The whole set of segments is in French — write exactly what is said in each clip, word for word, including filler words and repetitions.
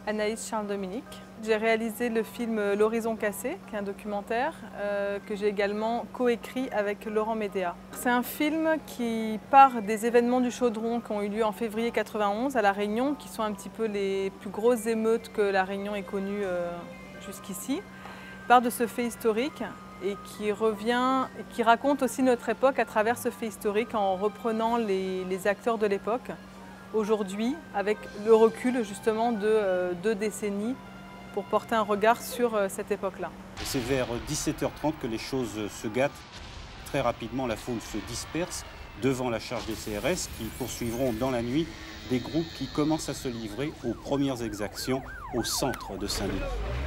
Anaïs Charles-Dominique. J'ai réalisé le film L'Horizon cassé, qui est un documentaire euh, que j'ai également coécrit avec Laurent Médéa. C'est un film qui part des événements du Chaudron qui ont eu lieu en février quatre-vingt-onze à La Réunion, qui sont un petit peu les plus grosses émeutes que La Réunion ait connues euh, jusqu'ici. Il part de ce fait historique et qui revient, et qui raconte aussi notre époque à travers ce fait historique en reprenant les, les acteurs de l'époque. Aujourd'hui, avec le recul justement de euh, deux décennies, pour porter un regard sur euh, cette époque-là. C'est vers dix-sept heures trente que les choses se gâtent. Très rapidement, la foule se disperse devant la charge des C R S qui poursuivront dans la nuit des groupes qui commencent à se livrer aux premières exactions au centre de Saint-Denis.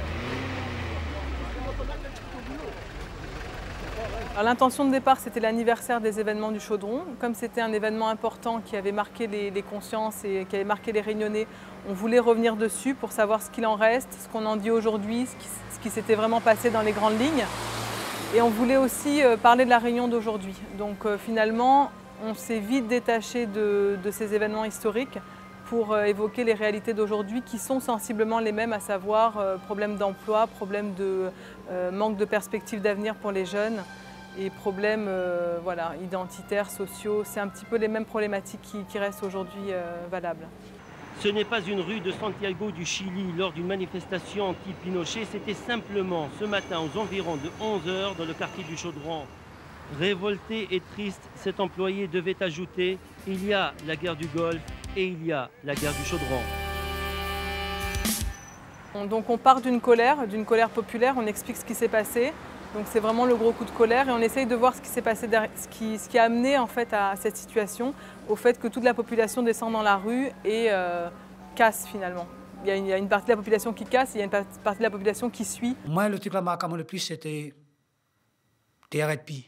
L'intention de départ, c'était l'anniversaire des événements du Chaudron. Comme c'était un événement important qui avait marqué les, les consciences et qui avait marqué les Réunionnais, on voulait revenir dessus pour savoir ce qu'il en reste, ce qu'on en dit aujourd'hui, ce qui, ce qui s'était vraiment passé dans les grandes lignes. Et on voulait aussi euh, parler de la Réunion d'aujourd'hui. Donc euh, finalement, on s'est vite détaché de, de ces événements historiques pour euh, évoquer les réalités d'aujourd'hui qui sont sensiblement les mêmes, à savoir euh, problème d'emploi, problème de euh, manque de perspectives d'avenir pour les jeunes, et problèmes euh, voilà, identitaires, sociaux. C'est un petit peu les mêmes problématiques qui, qui restent aujourd'hui euh, valables. Ce n'est pas une rue de Santiago du Chili lors d'une manifestation anti-Pinochet, c'était simplement ce matin aux environs de onze heures dans le quartier du Chaudron. Révolté et triste, cet employé devait ajouter « Il y a la guerre du Golfe et il y a la guerre du Chaudron ». Donc on part d'une colère, d'une colère populaire, on explique ce qui s'est passé. Donc c'est vraiment le gros coup de colère et on essaye de voir ce qui s'est passé, ce qui, ce qui a amené en fait à cette situation, au fait que toute la population descend dans la rue et euh, casse finalement. Il y, a une, il y a une partie de la population qui casse, il y a une partie de la population qui suit. Moi, le truc qui m'a marqué le plus, c'était T R et P.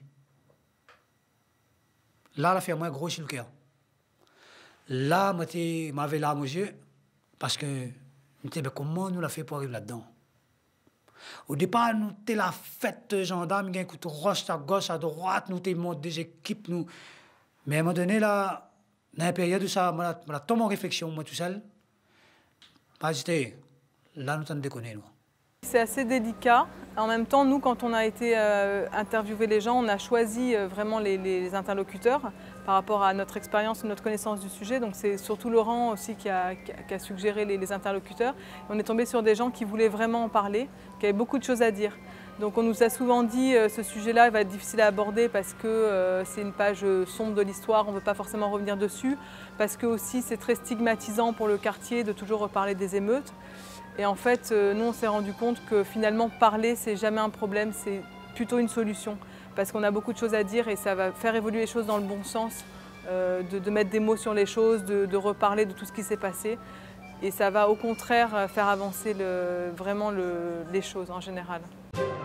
Là, la fait moins gros sur le cœur. Là, m'avait larme aux yeux parce que je me disais, comment nous l'a fait pour arriver là-dedans? Au départ, nous étions la fête de gendarmes, nous étions roche à gauche, à droite, nous étions des équipes. Nous... Mais à un moment donné, là, dans la période où ça m'a tombé en réflexion, moi tout seul, bah, j'étais là, nous sommes déconnés. C'est assez délicat. En même temps, nous, quand on a été euh, interviewer les gens, on a choisi euh, vraiment les, les interlocuteurs par rapport à notre expérience, notre connaissance du sujet. Donc c'est surtout Laurent aussi qui a, qui a suggéré les, les interlocuteurs. Et on est tombé sur des gens qui voulaient vraiment en parler, qui avaient beaucoup de choses à dire. Donc on nous a souvent dit euh, ce sujet-là va être difficile à aborder parce que euh, c'est une page sombre de l'histoire, on ne veut pas forcément revenir dessus, parce que aussi c'est très stigmatisant pour le quartier de toujours reparler des émeutes. Et en fait, euh, nous on s'est rendu compte que finalement parler c'est jamais un problème, c'est plutôt une solution. Parce qu'on a beaucoup de choses à dire et ça va faire évoluer les choses dans le bon sens, euh, de, de mettre des mots sur les choses, de, de reparler de tout ce qui s'est passé. Et ça va au contraire faire avancer le, vraiment le, les choses en général.